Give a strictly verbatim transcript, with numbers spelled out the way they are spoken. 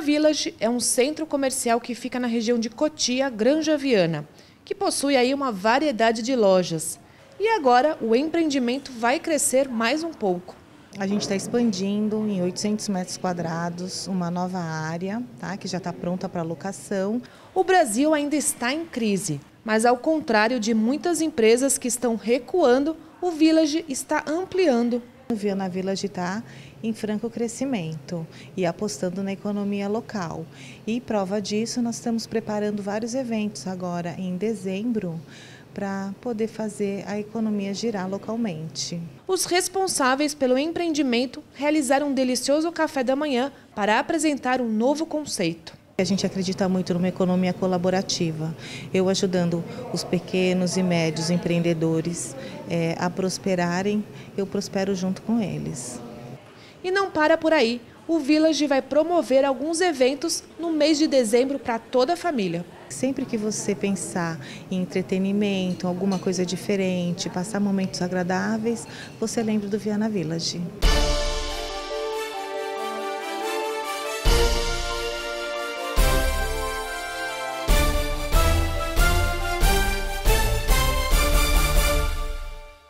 Village é um centro comercial que fica na região de Cotia, Granja Viana, que possui aí uma variedade de lojas. E agora o empreendimento vai crescer mais um pouco. A gente está expandindo em oitocentos metros quadrados, uma nova área, tá, que já está pronta para locação. O Brasil ainda está em crise, mas ao contrário de muitas empresas que estão recuando, o Village está ampliando. O Viana Village está em franco crescimento e apostando na economia local. E prova disso, nós estamos preparando vários eventos agora em dezembro para poder fazer a economia girar localmente. Os responsáveis pelo empreendimento realizaram um delicioso café da manhã para apresentar um novo conceito. A gente acredita muito numa economia colaborativa, eu ajudando os pequenos e médios empreendedores é, a prosperarem, eu prospero junto com eles. E não para por aí, o Village vai promover alguns eventos no mês de dezembro para toda a família. Sempre que você pensar em entretenimento, alguma coisa diferente, passar momentos agradáveis, você lembra do Viana Village.